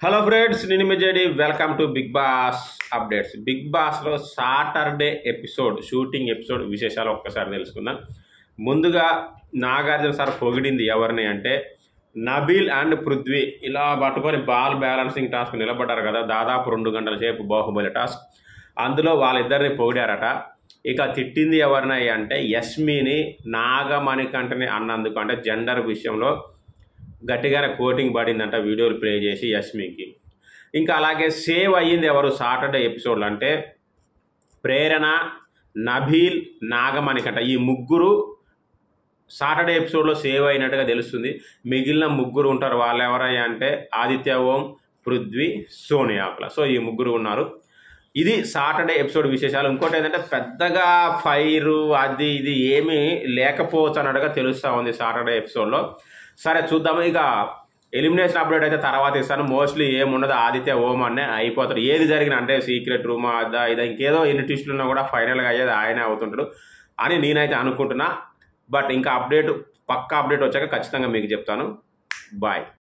Hello friends, నేను మీ JD. Welcome to Bigg Boss updates. Bigg బాస్లో సాటర్డే ఎపిసోడ్ షూటింగ్ ఎపిసోడ్ విశేషాలు ఒక్కసారి తెలుసుకుందాం. ముందుగా నాగార్జున సార్ పొగిడింది ఎవరిని అంటే నబీల్ అండ్ పృథ్వీ ఇలా పట్టుకొని బాల్ బ్యాలెన్సింగ్ టాస్క్ నిలబడ్డారు కదా, దాదాపు 2 గంటల సేపు బాహుబలి టాస్క్. అందులో వాళ్ళిద్దరిని పొగిడారట. ఇక తిట్టింది ఎవరినై అంటే యస్మిని నాగమణి కంటని అన్నందుకు, అంటే జెండర్ విషయంలో గట్టిగానే కోటింగ్ పడిందంట వీడియోలు ప్లే చేసి యస్మికి. ఇంకా అలాగే సేవ్ అయ్యింది ఎవరు సాటర్డే ఎపిసోడ్లో అంటే ప్రేరణ, నబీల్, నాగమణి కంట. ఈ ముగ్గురు సాటర్డే ఎపిసోడ్లో సేవ్ అయినట్టుగా తెలుస్తుంది. మిగిలిన ముగ్గురు ఉంటారు. వాళ్ళు ఎవరయ్యా అంటే ఆదిత్య ఓం, పృథ్వీ, సోనియాకుల. సో ఈ ముగ్గురు ఉన్నారు. ఇది సాటర్డే ఎపిసోడ్ విశేషాలు. ఇంకోటి ఏంటంటే పెద్దగా ఫైరు అది ఇది ఏమీ లేకపోవచ్చు అన్నట్టుగా తెలుస్తూ ఉంది సాటర్డే ఎపిసోడ్లో. సరే చూద్దాము. ఇక ఎలిమినేషన్ అప్డేట్ అయితే తర్వాత ఇస్తాను. మోస్ట్లీ ఏముండదు, ఆదిత్య ఓం అనే అయిపోతాడు. ఏది జరిగినా అంటే సీక్రెట్ రూమ్ అదా ఇదా ఇంకేదో ఎన్ని ట్విస్టులు ఉన్నా కూడా ఫైనల్గా అయ్యేది ఆయనే అవుతుంటాడు అని నేనైతే అనుకుంటున్నా. బట్ ఇంకా అప్డేట్ పక్కా అప్డేట్ వచ్చాక ఖచ్చితంగా మీకు చెప్తాను. బాయ్.